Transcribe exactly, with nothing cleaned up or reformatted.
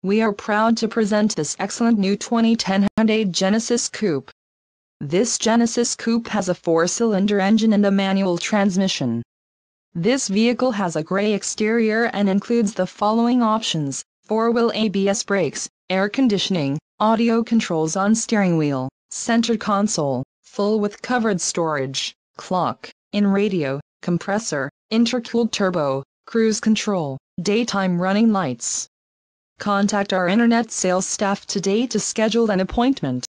We are proud to present this excellent new twenty ten Hyundai Genesis Coupe. This Genesis Coupe has a four-cylinder engine and a manual transmission. This vehicle has a gray exterior and includes the following options: four-wheel A B S brakes, air conditioning, audio controls on steering wheel, center console, full with covered storage, clock, in radio, compressor, intercooled turbo, cruise control, daytime running lights. Contact our internet sales staff today to schedule an appointment.